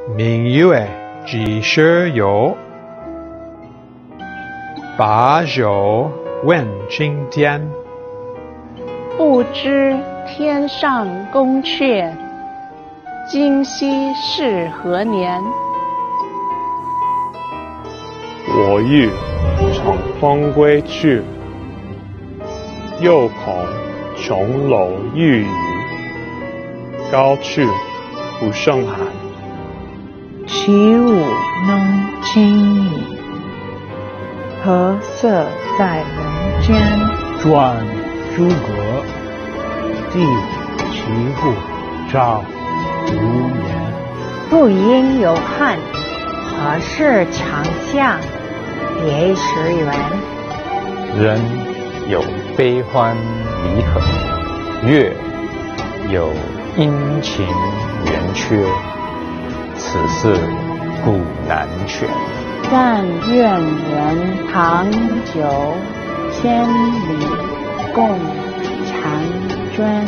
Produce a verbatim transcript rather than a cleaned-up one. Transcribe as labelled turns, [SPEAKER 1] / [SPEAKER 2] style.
[SPEAKER 1] 明月几时有？把酒问青天。
[SPEAKER 2] 不知天上宫阙，今夕是何年？
[SPEAKER 3] 我欲乘风归去，又恐琼楼玉宇，高处不胜寒。
[SPEAKER 4] 起舞弄清影，何色在人间？
[SPEAKER 5] 转朱阁，寄其父，照无言。
[SPEAKER 4] 不应有憾，何事长向？别时圆。
[SPEAKER 6] 人有悲欢离合，月有阴晴圆缺，此事古难全。
[SPEAKER 4] 但愿人长久，千里共婵娟。